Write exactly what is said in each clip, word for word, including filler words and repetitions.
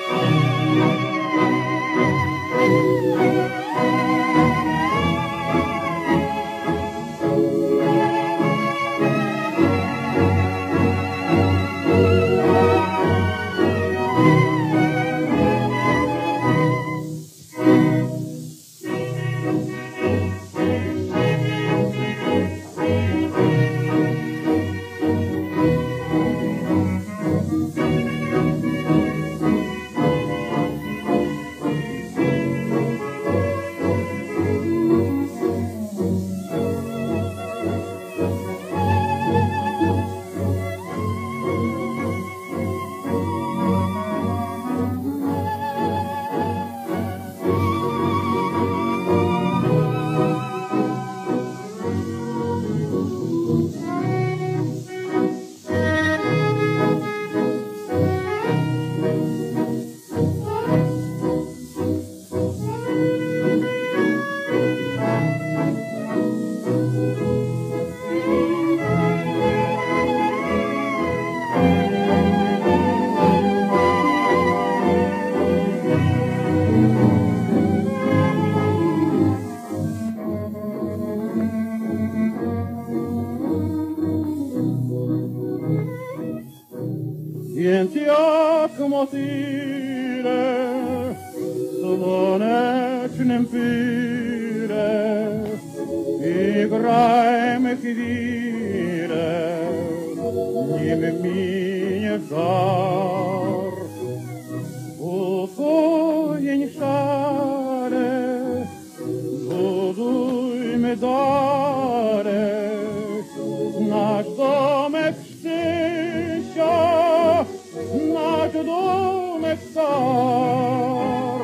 Więc jak motyle słonecznym pyle i grajmy chwilę, nim minie żar. Usłowień szare, zbudujmy darek, nasz domek szczęścia, nasz domek star.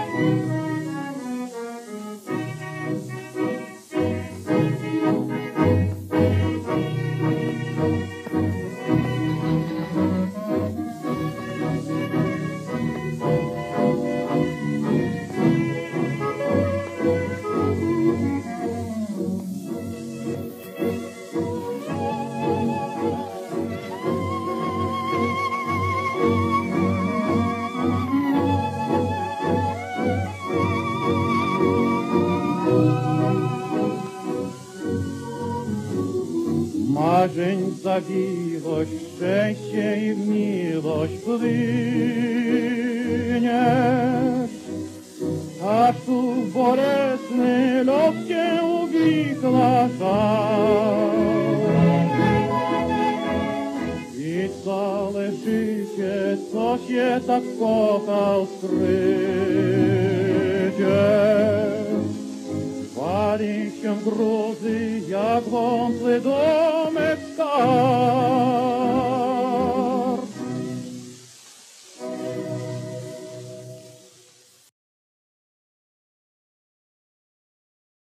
Marzeń zawiłość, szczęście i miłość płyniesz, aż tu bolesny los cię uwikła żal. I całe życie, co się tak kochał skrycie, wali się gruzy jak wątły do